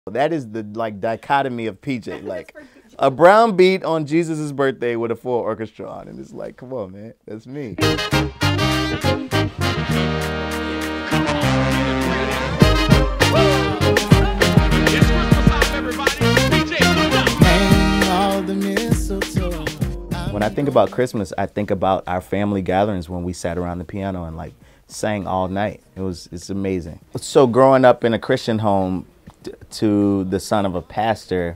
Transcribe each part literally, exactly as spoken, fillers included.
That is the like dichotomy of P J. Like a brown beat on Jesus' birthday with a full orchestra on, and it's like, come on, man, that's me. When I think about Christmas, I think about our family gatherings when we sat around the piano and like sang all night. It was it's amazing. So growing up in a Christian home, to the son of a pastor,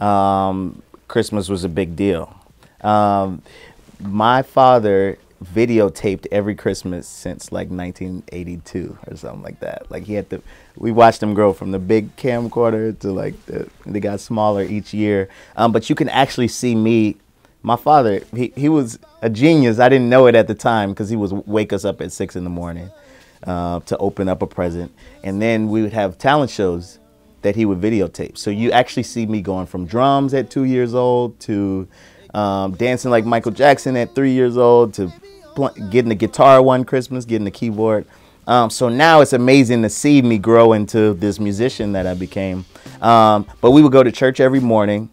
um, Christmas was a big deal. Um, my father videotaped every Christmas since like nineteen eighty-two or something like that. Like he had to, we watched him grow from the big camcorder to like, the, they got smaller each year. Um, but you can actually see me, my father, he, he was a genius. I didn't know it at the time because he would wake us up at six in the morning uh, to open up a present. And then we would have talent shows that he would videotape. So you actually see me going from drums at two years old to um, dancing like Michael Jackson at three years old to getting the guitar one Christmas, getting the keyboard. Um, so now it's amazing to see me grow into this musician that I became. Um, but we would go to church every morning,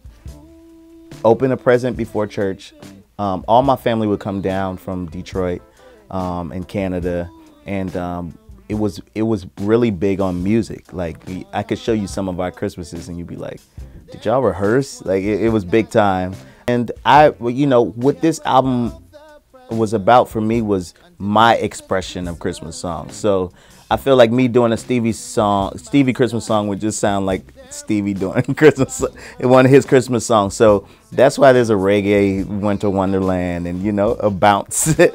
open a present before church. Um, all my family would come down from Detroit um, and Canada, and um, it was it was really big on music. Like I could show you some of our Christmases and you'd be like, did y'all rehearse? Like it, it was big time. And I, you know, what this album was about for me was my expression of Christmas songs. So I feel like me doing a Stevie song, Stevie Christmas song would just sound like Stevie doing Christmas, one of his Christmas songs. So that's why there's a reggae Winter Wonderland and, you know, a bounce, a,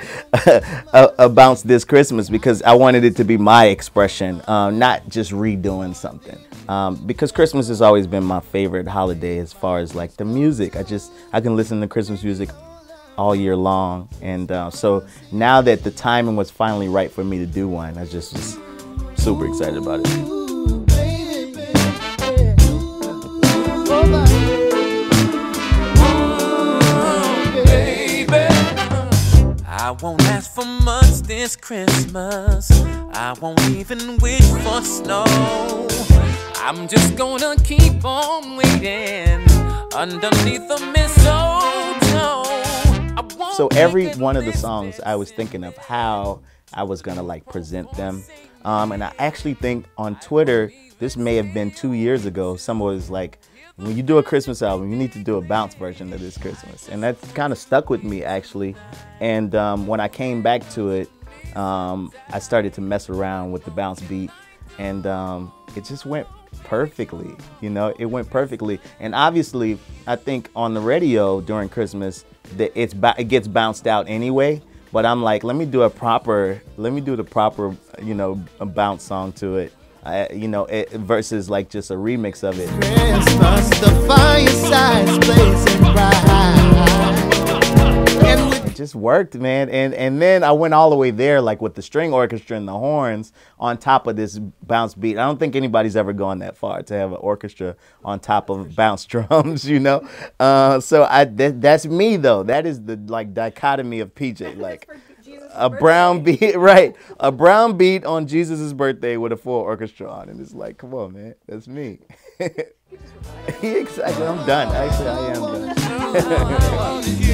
a bounce this Christmas, because I wanted it to be my expression, uh, not just redoing something. Um, because Christmas has always been my favorite holiday as far as like the music. I just, I can listen to Christmas music all year long. And uh, so now that the timing was finally right for me to do one, I just was super excited about it. I won't ask for much this Christmas. I won't even wish for snow. I'm just gonna keep on waiting underneath the mistletoe. So every one of the songs I was thinking of how I was gonna like present them. Um, and I actually think on Twitter, this may have been two years ago, someone was like, when you do a Christmas album, you need to do a bounce version of this Christmas. And that kind of stuck with me, actually. And um, when I came back to it, um, I started to mess around with the bounce beat. And um, it just went perfectly, you know, it went perfectly. And obviously, I think on the radio during Christmas, that it's it gets bounced out anyway. But I'm like, let me do a proper, let me do the proper, you know, a bounce song to it. Uh, you know, it, versus like just a remix of it. Christmas, the fireside's blazing bright. It just worked, man. And and then I went all the way there, like with the string orchestra and the horns on top of this bounce beat. I don't think anybody's ever gone that far to have an orchestra on top of bounce drums, you know. Uh, so I th that's me though. That is the like dichotomy of P J, like. A brown beat, right? A brown beat on Jesus' birthday with a full orchestra on, and it's like, come on, man, that's me. Exactly, I'm done. Actually, I am done.